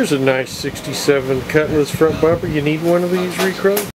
Here's a nice 67 Cutlass front bumper. You need one of these, Recro?